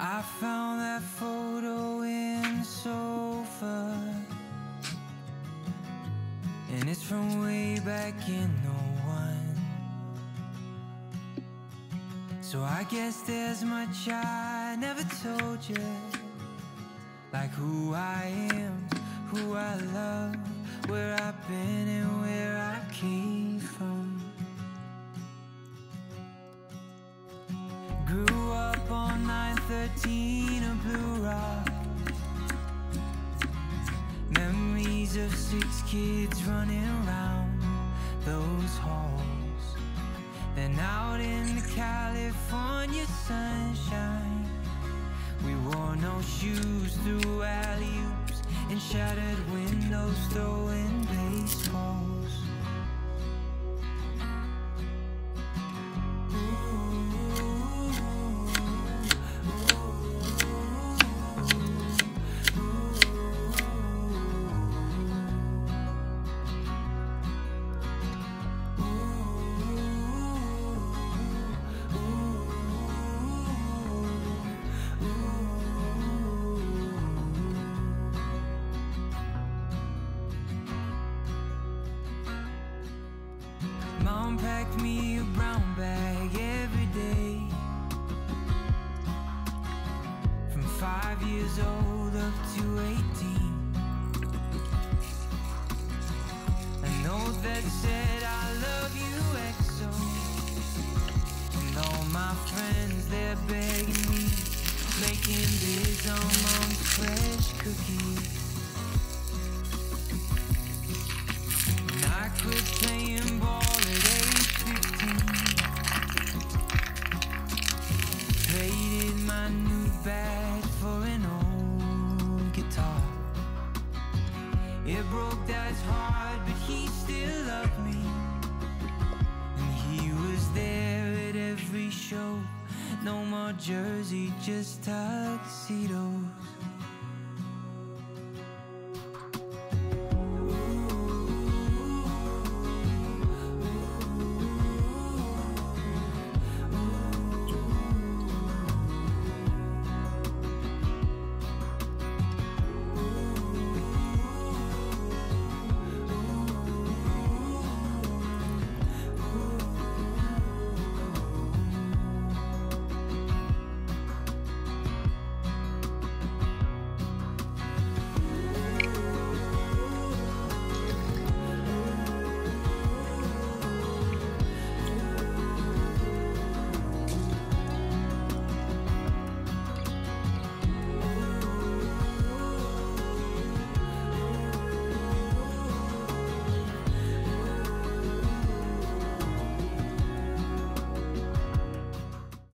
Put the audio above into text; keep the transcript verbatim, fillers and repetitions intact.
I found that photo in the sofa, and it's from way back in oh one. So I guess there's much I never told you, like who I am, who I love, where I've been and where I came from. Grew up on nine thirteen of Blue Rock, memories of six kids running around those halls. Then out in the California sunshine, we wore no shoes through alley-oops and shattered windows, throwing baseballs. Mom packed me a brown bag every day, from five years old up to eighteen. A note that said I love you X O, and all my friends, they're begging me, making bids on Mom's fresh cookies. And I quit playing ball at age fifteen, traded my new badge for an old guitar. It broke Dad's heart, but he still loved me, and he was there at every show. No more jersey, just tuxedos.